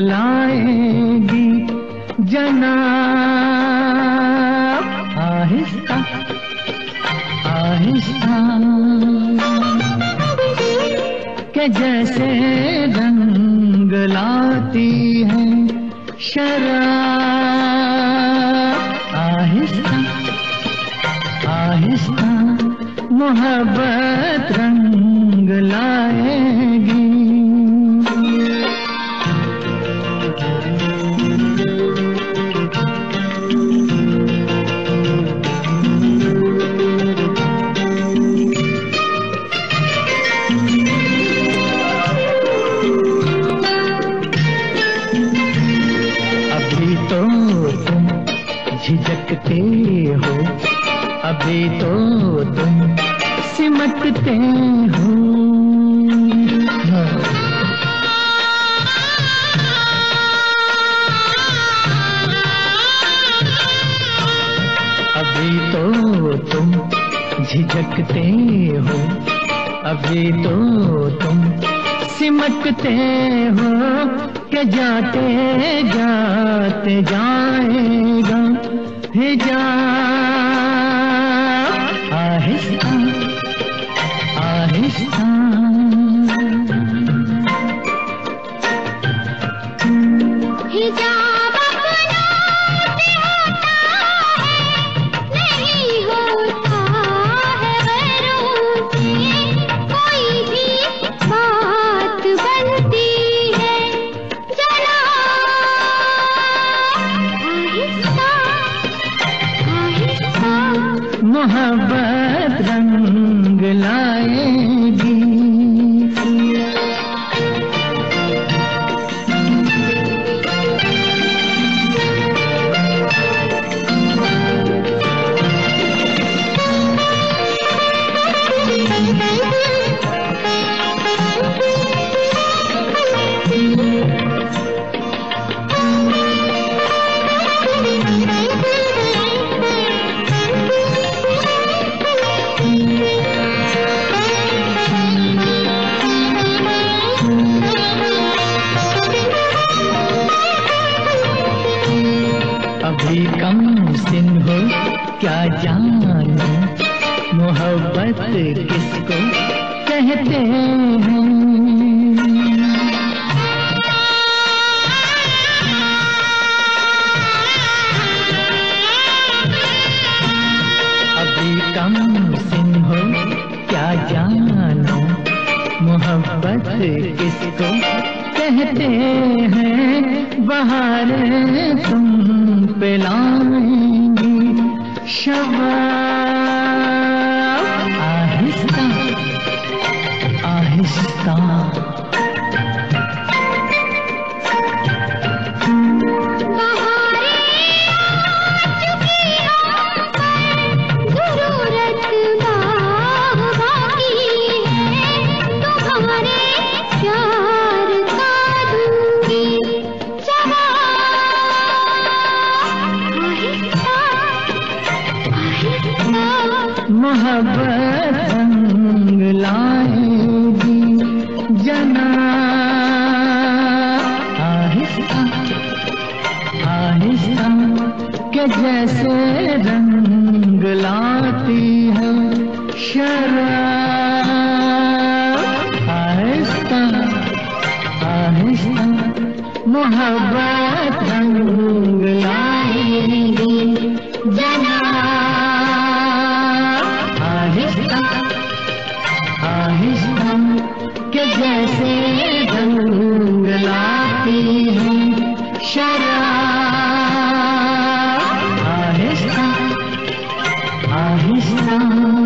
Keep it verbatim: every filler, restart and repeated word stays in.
लाएगी जनाब, आहिस्ता आहिस्ता के जैसे रंग लाती है शराब, आहिस्ता आहिस्ता मोहब्बत रंग लाएगी। झिझकते हो अभी तो तुम सिमटते हो, अभी तो तुम झिझकते हो अभी तो तुम सिमटते हो के जाते जाते जाएगा हिजाब, आहिस्ता आहिस्ता हिजाब अपना होता है, नहीं होता है गैरों से कोई भी बात बनती है जनाब, आहिस्ता मोहब्बत रंग लाएगी। अभी कम सिन हो क्या जानो मोहब्बत किसको कहते हैं, अभी कम सिन हो क्या जानो मोहब्बत किसको कहते हैं, बहारें तुम पे लाएंगी शबाब, आहिस्ता आहिस्ता मोहब्बत रंग लाएगी जनाब, आहिस्ता आहिस्ता के जैसे रंग लाती है शराब, आहिस्ता आहिस्ता मोहब्बत रंग लाएगी जनाब, आहिस्ता आहिस्ता के जैसे रंग लाती है शराब, आहिस्ता आहिस्ता